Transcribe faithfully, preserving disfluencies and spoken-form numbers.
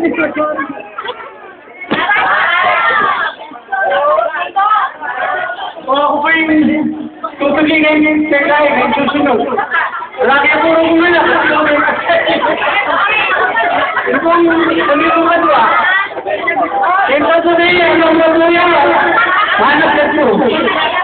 O ako pa yung tutugin ngayon yung tekay, ngayon susunod. Lagi ako rin kumala kasi ako may kasi. Ito po ang pamilungan ba? Ito sabihin, ang mga hanap na ito.